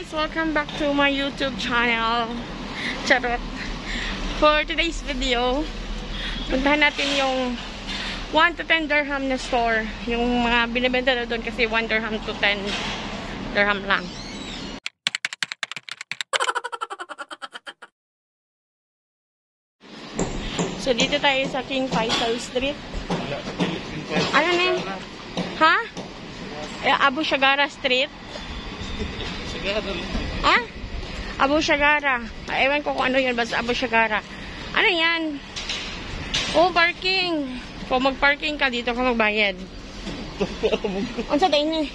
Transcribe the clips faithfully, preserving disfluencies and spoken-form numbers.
guys! Welcome back to my YouTube channel. Charot. For today's video, puntahan natin yung one to ten dirham na store. Yung mga binibenta na doon kasi one dirham to ten dirham lang. So dito tayo sa King Faisal Street. Ano na yun? Ha? Abu Shagara Street? Ha? Abu Shagara. Ewan ko kung ano yun. Basta Abu Shagara. Ano yan? Oh, parking. Kung mag-parking ka, dito ka magbayad. Ano sa tayo niya?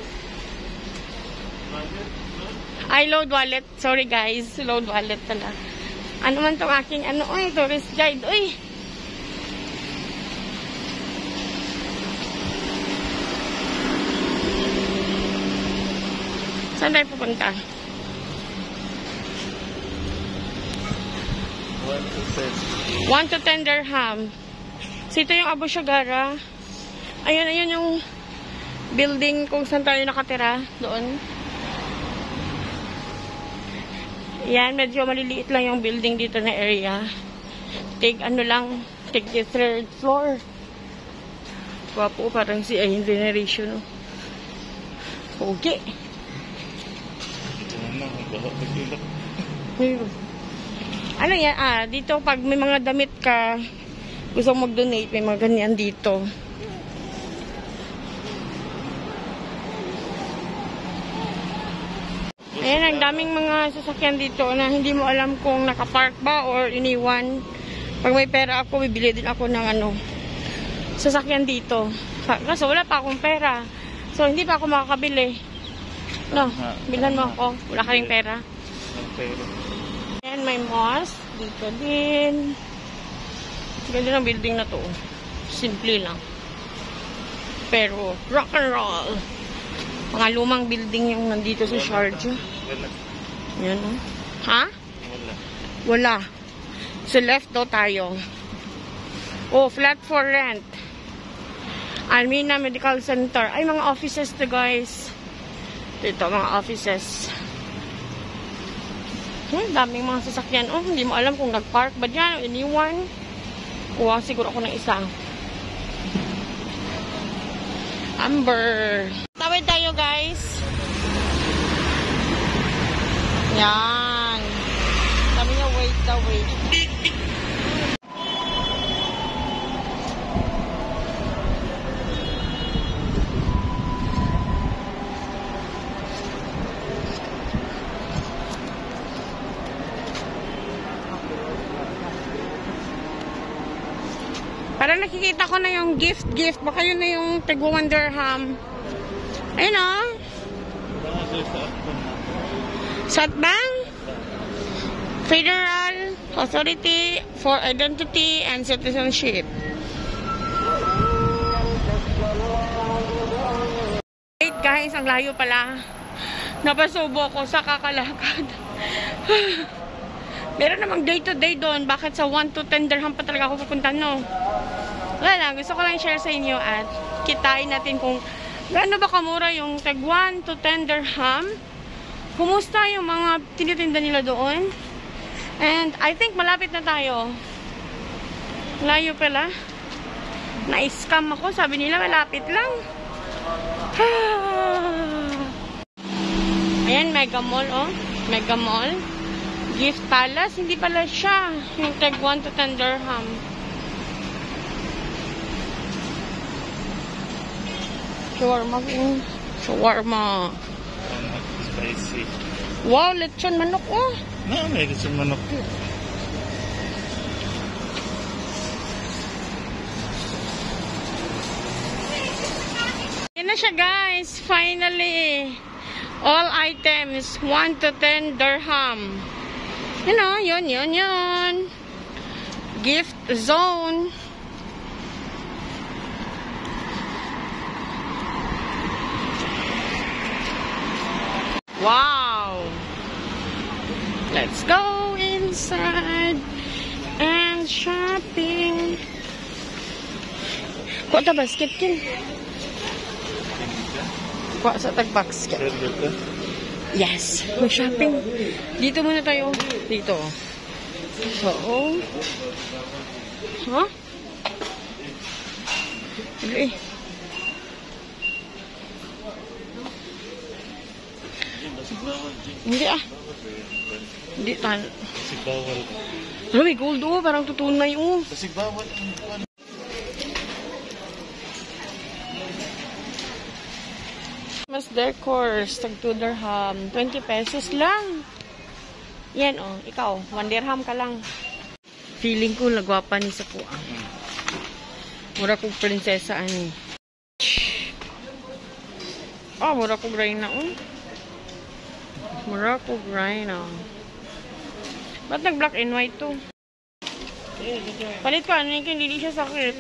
Ay, load wallet. Sorry guys. Load wallet pala. Ano man itong aking, ano, oy, tourist guide. Uy! Saan tayo pupunta? one to ten dirham. So, ito yung Abu Shagara. Ayun, ayun yung building kung saan tayo nakatira. Doon. Yan, medyo maliliit lang yung building dito na area. Take ano lang, take the third floor. Wapo, parang si ayun generation. Okay. Ano yan? Ah, dito pag may mga damit ka, gusto mag-donate, may mga ganyan dito. Ayan, ang daming mga sasakyan dito na hindi mo alam kung nakapark ba or iniwan. Pag may pera ako, bibili din ako ng ano, sasakyan dito. Kasi wala pa akong pera. So, hindi pa ako makakabili. No, bilhan mo ako. Wala ka ring pera. Ayan, may mosque. Dito din. Ganda ng building na to. Simple lang. Pero, rock and roll. Mga lumang building yung nandito sa Sharjah. Yan, oh. Ha? Wala. Wala. So, left daw tayo. Oh, flat for rent. Almina Medical Center. Ay, mga offices to, guys. Ito, mga offices. Hmm, daming mga sasakyan. Oh, hindi mo alam kung nag-park ba dyan o iniwan. Kuha siguro ako ng isa. Amber. Tawid tayo, guys. Yan. Sabi niya, wait the wait. Para nakikita ko na yung gift-gift. Baka yun na yung tig one dirham. Ayun o. Satbang Federal Authority for Identity and Citizenship. Wait guys, ang layo pala. Napasubo ko sa kakalakad. Meron namang day-to-day doon. Bakit sa one to ten dirham pa talaga ako pupunta, no? Wala lang. Gusto ko lang share sa inyo at kitain natin kung gaano ba kamura yung tag one to ten dirham. Kumusta yung mga tinitinda nila doon. And I think malapit na tayo. Layo pala. Na-scam ako. Sabi nila malapit lang. Ayan, Mega Mall, oh. Mega Mall. Gift Palace, hindi pala siya. Yung tag one to ten dirham. Shawarma. Shawarma. Spicy. Wow, lechon manok, oh. No, may lechon manok. Yan na siya, guys. Finally. All items, one to ten dirham. You know, yun, yun, yun. Gift zone. Wow. Let's go inside and shopping. Kuha ta basket kin. Kuha sa tag basket. Yes, mag-shopping. Dito muna tayo. Dito. So, oh. Huh? Eh. Hindi ah. Hindi tayo. Kasi bawal. Ano, may gold oh. Parang tutunay oh. Kasi bawal. Mas decors, tag two dirham, twenty pesos lang. Yan oh, ikaw, one dirham ka lang. Feeling ko lagwapa ni sa kuha. Mura kong prinsesa ani. Oh, mura kong reyna oh. Mura kong reyna. Ba't nag black and white to? Palit ko, ano yung hindi siya sakit.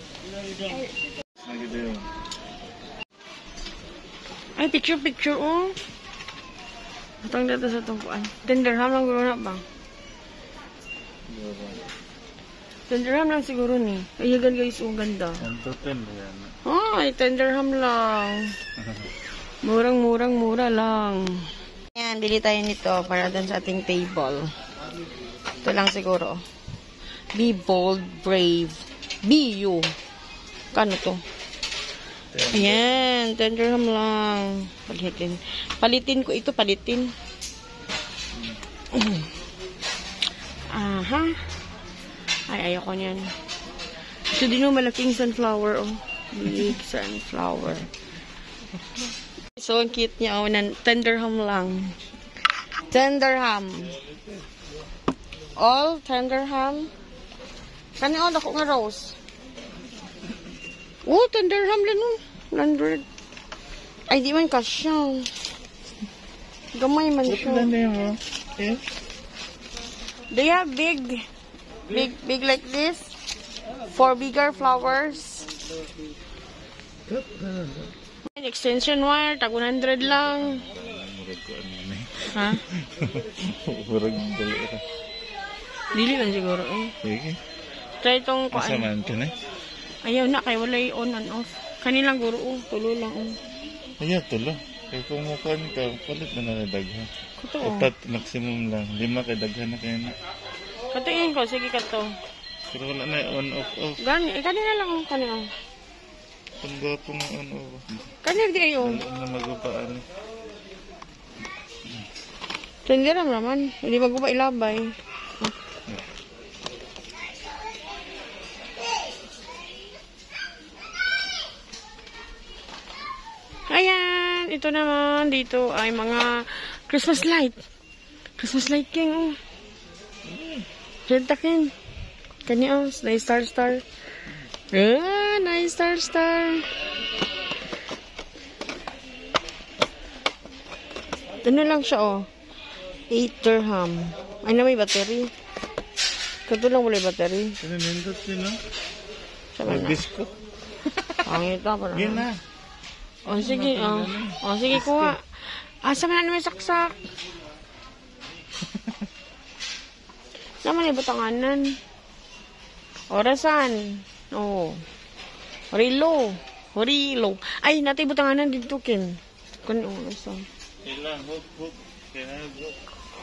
Ay, picture, picture, oh. Atang dito sa tumpuan. ten dirham lang guro na ba? ten dirham lang siguro ni. Ayagan guys, oh, ganda. one to ten yan. Ay, ten dirham lang. Murang, murang, mura lang. Ayan, bili tayo nito para dun sa ating table. Ito lang siguro. Be bold, brave. Be you. Kano to? Ayan, ten dirham lang. Palitin. Palitin ko ito, palitin. Aha. Ay, ayoko niyan. Ito din yung malaking sunflower, oh. Big sunflower. So, ang cute niya, oh. ten dirham lang. ten dirham. All ten dirham. Kani, oh, dako nga rose. Oh, ten dirham lang, oh. one hundred. Ay, di man kasya. Gamay man siya. Yeah. They have big, big, big like this. For bigger flowers. Extension wire, tag one hundred lang. Ha? Murag dali ka. Dili man siguro, eh. Sige. Try itong kuan. Kasamaan ka na? Ayaw na, kaya walay on and off. Kanilang guro, oh. Tulo lang, oh. Ayaw, tulo. Kaya kung mukaan ka, palit na na daghan. Kato, oh. Upat, maximum lang. Lima kay daghan na kaya na. Katiin ko, sige kato. Pero wala na on, off, off. Gani, eh, kanina lang, oh. Kanina. Panggapo nga on, off. Kanina di kayo. Wala na magupaan. Hindi ram naman. Hindi magubay ilabay. Ayan, ito naman dito ay mga Christmas light. Christmas light king, oh. Renta king. Kanya, oh, nice star star. Ah, nice star star. Ano lang siya, oh. eight dirham. Ay na, may battery. Kato lang wala battery. Ano nindot yun, no? Sama na. Disco. Pangit na, parang. Yan na. O, sige, o. O, sige, kuha. Ah, sama na naman saksak. Naman, ibutanganan. Orasan. O. Rilo. Rilo. Ay, natin ibutanganan dito, Ken. Kung orasan. Kailan, hook, hook. Kailan, hook.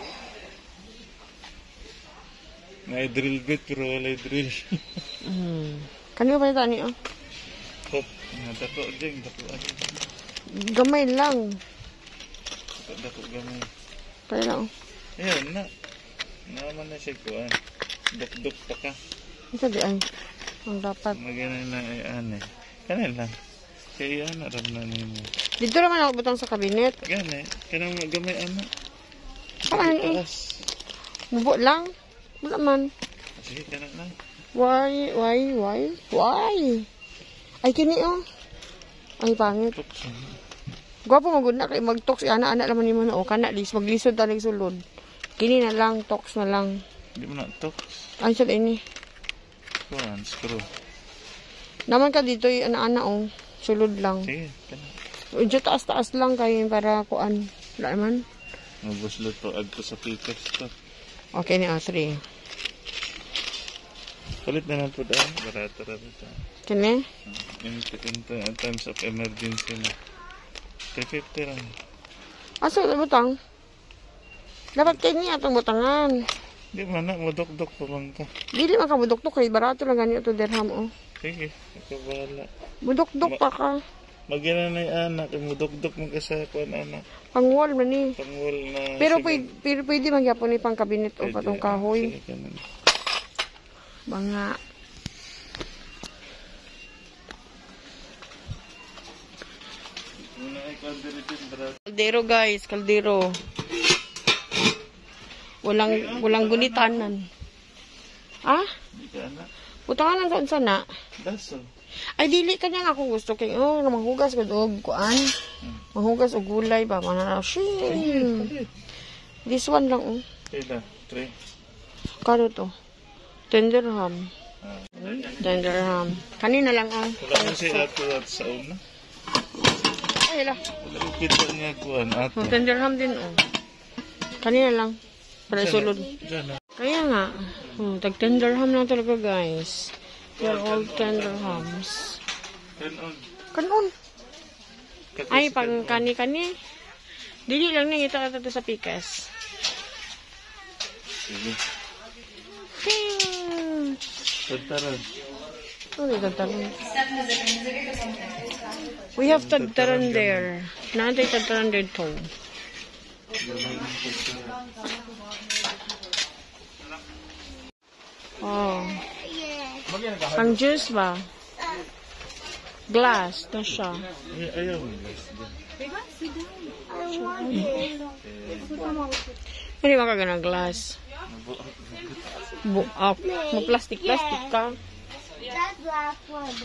May drill bit, pero wala drill. Hmm. Kanina pa nito, ni, oh. Hook. Dako ding, dako ding. Gamay lang. Dako gamay. Kaya lang. Ayan na. Naman na siya kuhan. Duk-duk pa ka. Ito di ay. Ang dapat. Maganan na ay ane. Kanan lang. Kaya yan na ram na nimo. Dito naman ako butang sa kabinet. Gani. Kanang gamay ana. Kaman eh. Bubo lang. Wala man. Sige, kanan lang. Why? Why? Why? Why? Ay, kini oh. Ay, pangit. Gwapo magod na kay mag-tox. Ana-ana naman yung mga o. Kana, lis. Maglisod tanig sulod. Kini na lang. Tox na lang. Hindi mo na tox. Ay, sad ini. Kuhan, screw. Naman ka dito yung ana-ana oh. Sulod lang. Sige, kanan. Udyo taas-taas lang kayo para kuan. Wala naman. Mabuslo to. Agto sa papers to. Okay ni oh. three. Palit na lang po dahil. Barato-rato ito. Kini? In, in, in times of emergency na. three fifty lang. Asa ito butang? Dapat kayo niya itong butangan. Di man na, mudok-dok pa man ka. Dili man ka budok-dok kay barato lang ganito dirham oh. Sige, ikaw bahala. Budok-dok pa ka. Magyan na yung anak, mudok-dok mo ka sa kuwan anak. Pangwall man ni. Pangwal na... Pero sige. pwede, pero pwede magyapon ni pang kabinet o Pwede, patong ah, kahoy. sige ka na. Mga Muna ay kandiritin, brad. kaldero guys, kaldero. Walang walang gunitanan. Ah? Di ka anak. Butangan lang saan sana. Daso. Ay dili kanya nga ako gusto kay oh manghugas gud og kuan. Manghugas og gulay ba mananaw. Shit. This one lang oh. Kaya, three. Kano to? Tender ham. Ah. Tender ham. Kanina lang oh. Wala mo si ato at sa una. Ay la. Wala ko kita niya kuwan ato. Oh, tender ham din oh. Kanina lang. Para sulod. Diyan na. Kaya nga. Hmm, tag tender ham lang talaga guys. They're all tender hams. Kanon. Kanon. Kato Ay, si pag kanon. kani-kani. Dili lang nang ito ito sa pikas. Sige. Hmm. Tagtaran. Ano yung tagtaran? We have tagtaran there. Naantay tagtaran there too. Oh. Ang juice ba? Glass na siya. Ay, ayaw mo. Hindi ba ka ganang glass? Buak. Mag-plastic-plastic ka. That black one.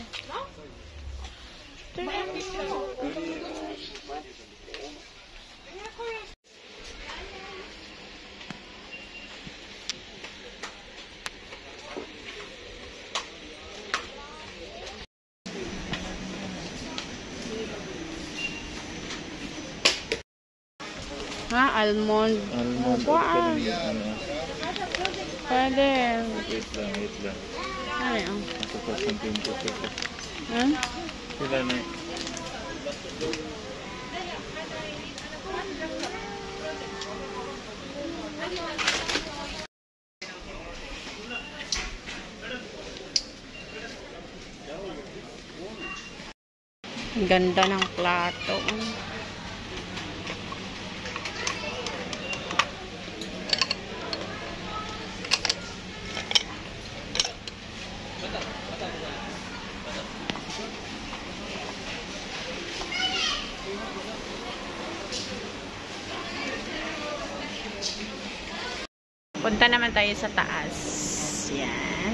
Ha? Almond. Almond. Wow. Ano? Pwede. Wait lang, wait lang. Ano yun? Tapos ang pinto ko. Ha? Sila na. Ang ganda ng plato. Punta naman tayo sa taas. Yan.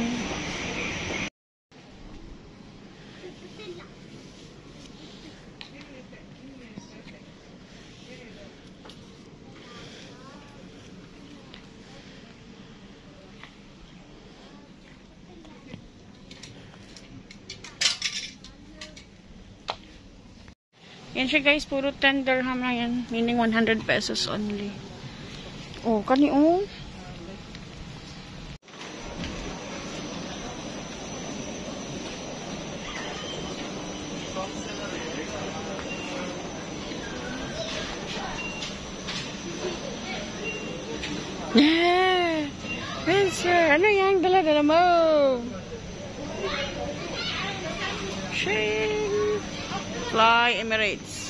Yan siya guys, puro ten dirham lang yan. Meaning one hundred pesos only. Oh, kani oh. Yeah! Spencer, ano yan? Dala-dala mo? Shane! Fly Emirates.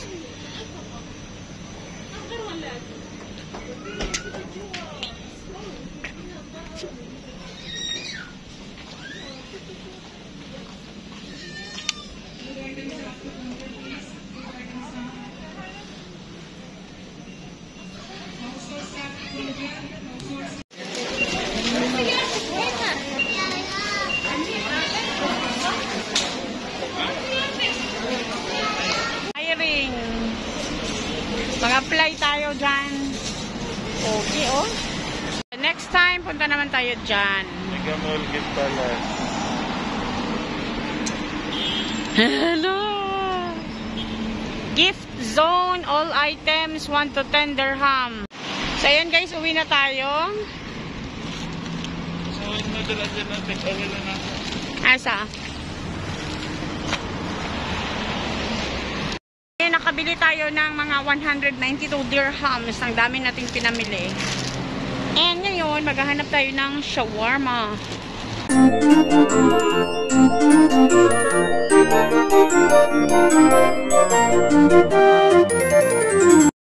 Hiring. Mag-apply tayo dyan. Okay, oh. Next time, punta naman tayo dyan. Mega Mall Gift Palace. Hello! Gift zone, all items, one to ten dirham. So, ayan guys, uwi na tayo. So, nadala dyan natin. Awin na natin. Asa? then nakabili tayo ng mga one hundred ninety-two dirhams. Ang dami nating pinamili. And ngayon, maghahanap tayo ng shawarma.